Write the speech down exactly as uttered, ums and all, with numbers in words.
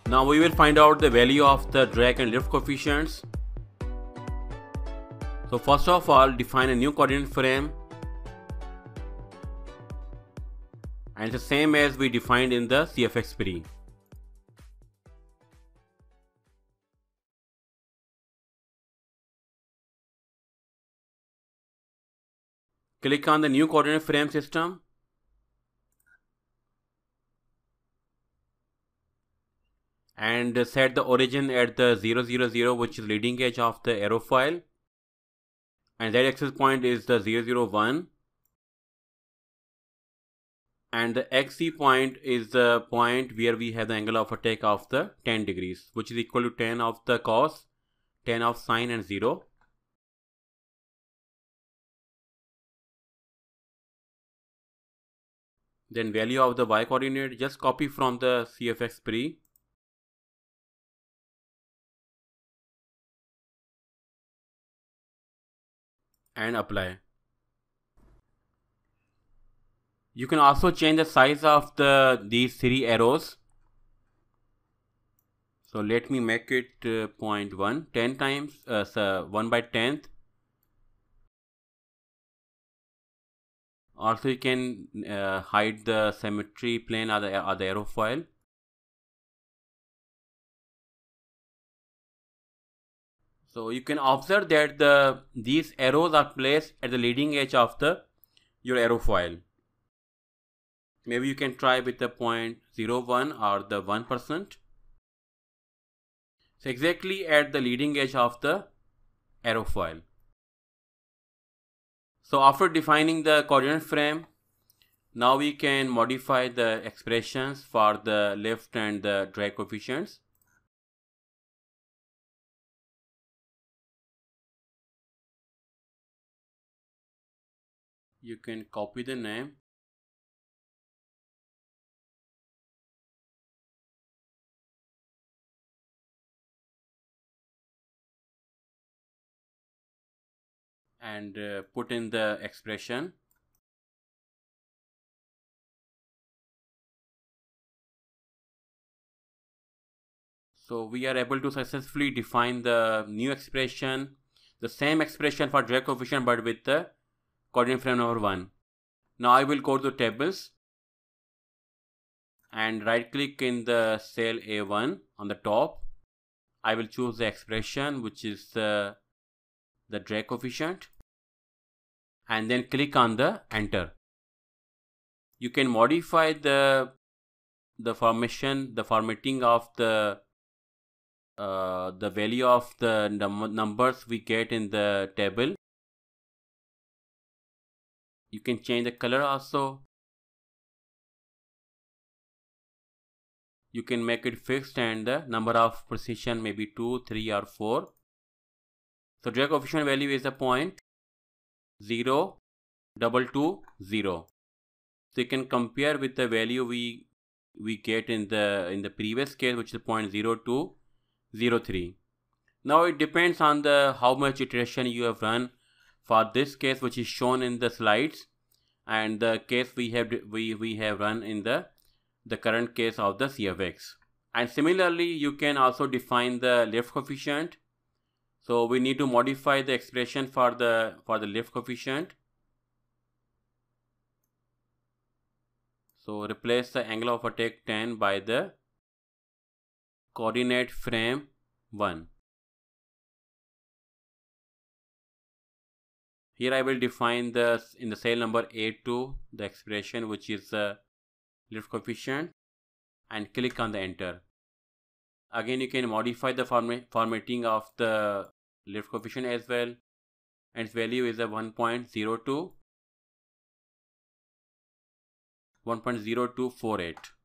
Now we will find out the value of the drag and lift coefficients. So first of all, define a new coordinate frame, and the same as we defined in the C F X pre. Click on the new coordinate frame system and set the origin at the zero zero zero, which is leading edge of the airfoil, and z axis point is the zero zero one, and the xc point is the point where we have the angle of attack of the ten degrees, which is equal to ten of the cos, ten of sine, and zero. Then value of the y coordinate, just copy from the C F X pre and apply. You can also change the size of the these three arrows. So let me make it uh, zero point one, ten times, uh, so one by tenth. Also, you can uh, hide the symmetry plane or the, or the airfoil. So you can observe that the these arrows are placed at the leading edge of the your airfoil. Maybe you can try with the zero point zero one or the one percent. So exactly at the leading edge of the airfoil. So after defining the coordinate frame, now we can modify the expressions for the lift and the drag coefficients. You can copy the name and uh, put in the expression. So we are able to successfully define the new expression, the same expression for drag coefficient but with the coordinate frame number one. Now I will go to tables and right click in the cell A one on the top. I will choose the expression, which is the, the drag coefficient, and then click on the enter. You can modify the the formation, the formatting of the uh, the value of the num numbers we get in the table. You can change the color also. You can make it fixed and the number of precision maybe two, three or four. So drag coefficient value is a point zero double two zero. So you can compare with the value we we get in the in the previous case, which is zero point zero two zero three. Now it depends on the how much iteration you have run for this case, which is shown in the slides, and the case we have we we have run in the the current case of the C F X. And similarly, you can also define the lift coefficient. So we need to modify the expression for the for the lift coefficient. So replace the angle of attack ten by the coordinate frame one. Here I will define the in the cell number A two the expression, which is the lift coefficient, and click on the enter. Again, you can modify the format formatting of the lift coefficient as well, and its value is a one point zero two one point zero two four eight.